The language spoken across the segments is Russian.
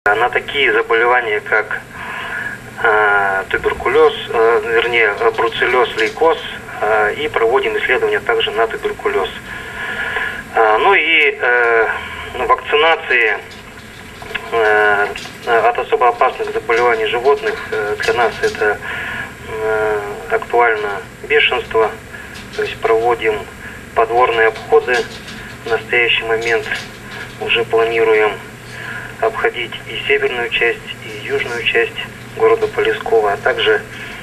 На такие заболевания, как туберкулез, вернее бруцеллез, лейкоз, и проводим исследования также на туберкулез. Ну и вакцинации от особо опасных заболеваний животных для нас это актуально бешенство, то есть проводим подворные обходы. В настоящий момент уже планируем обходить и северную часть, и южную часть города Полевского, а также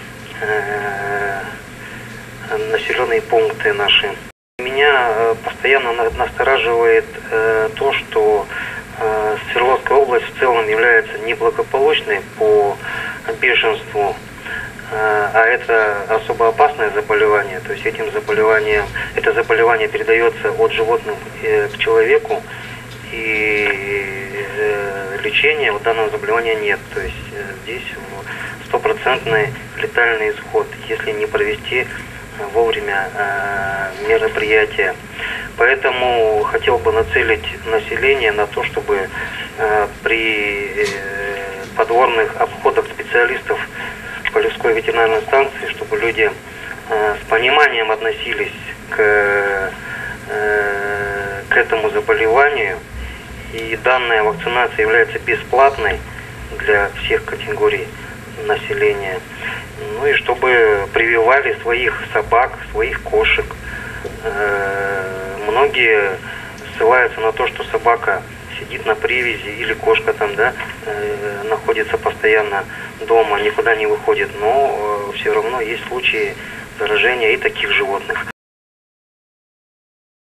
населенные пункты наши. Меня постоянно настораживает то, что Свердловская область в целом является неблагополучной по бешенству, а это особо опасное заболевание, то есть это заболевание передается от животных к человеку, и лечения у данного заболевания нет, то есть здесь стопроцентный летальный исход, если не провести вовремя мероприятия. Поэтому хотел бы нацелить население на то, чтобы при подворных обходах специалистов Полевской ветеринарной станции, чтобы люди с пониманием относились к этому заболеванию. И данная вакцинация является бесплатной для всех категорий населения. Ну и чтобы прививали своих собак, своих кошек. Многие ссылаются на то, что собака сидит на привязи или кошка там, находится постоянно дома, никуда не выходит, но все равно есть случаи заражения и таких животных.